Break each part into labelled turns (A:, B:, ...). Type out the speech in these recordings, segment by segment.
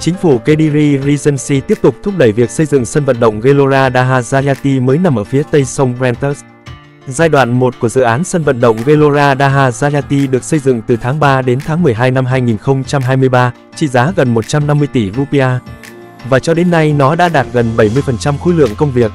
A: Chính phủ Kediri Regency tiếp tục thúc đẩy việc xây dựng sân vận động Gelora Dahajayati mới nằm ở phía tây sông Brantus. Giai đoạn 1 của dự án sân vận động Gelora Dahajayati được xây dựng từ tháng 3 đến tháng 12 năm 2023, trị giá gần 150 tỷ rupiah. Và cho đến nay nó đã đạt gần 70% khối lượng công việc.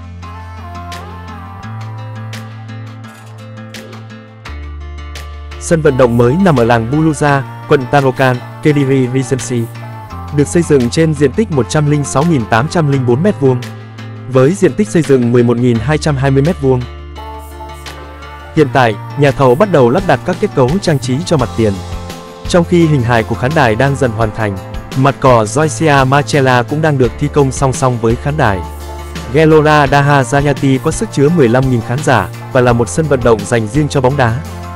A: Sân vận động mới nằm ở làng Buluja, quận Tarakan, Kediri Regency. Được xây dựng trên diện tích 106.804 m², với diện tích xây dựng 11.220 m². Hiện tại, nhà thầu bắt đầu lắp đặt các kết cấu trang trí cho mặt tiền. Trong khi hình hài của khán đài đang dần hoàn thành, mặt cỏ Joycia Marcella cũng đang được thi công song song với khán đài. Gelora Dahajayati có sức chứa 15.000 khán giả và là một sân vận động dành riêng cho bóng đá.